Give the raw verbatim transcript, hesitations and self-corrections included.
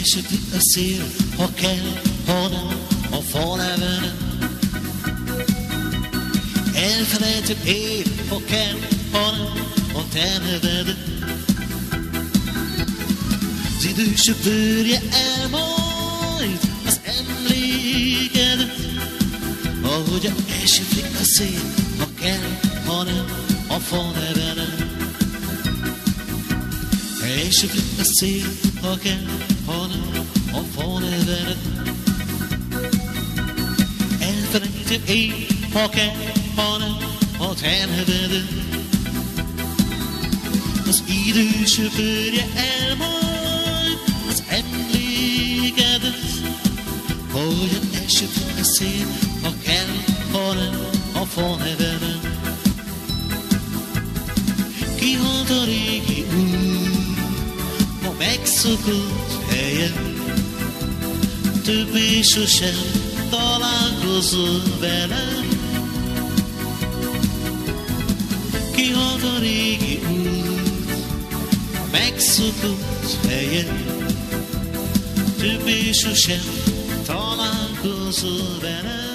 Elsöpri a szél, ha kell, ha nem, a fa nevelem. Elfelejtett év, ha kell, ha nem, a te neved. Az idő söpörje el majd az emlékedet, ahogy elsöpri a szél, ha kell, ha nem, a fa nevelem. Elsöpri a szél, ha kell, ha nem, a fa nevelem. Elfelejtett év, ha kell, ha nem, a te neved. Az idő söpörje el majd az emlékedet, hogy elsöpri a szél, ha kell, ha nem, a fa nevelem. Kihalt a régi út a megszokott helyen, többé sosem találkozol velem. Kihalt a régi út a megszokott helyen, többé sosem találkozol velem.